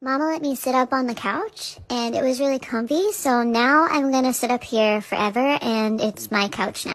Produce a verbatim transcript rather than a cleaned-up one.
Mama let me sit up on the couch, and it was really comfy, so now I'm gonna sit up here forever, and it's my couch now.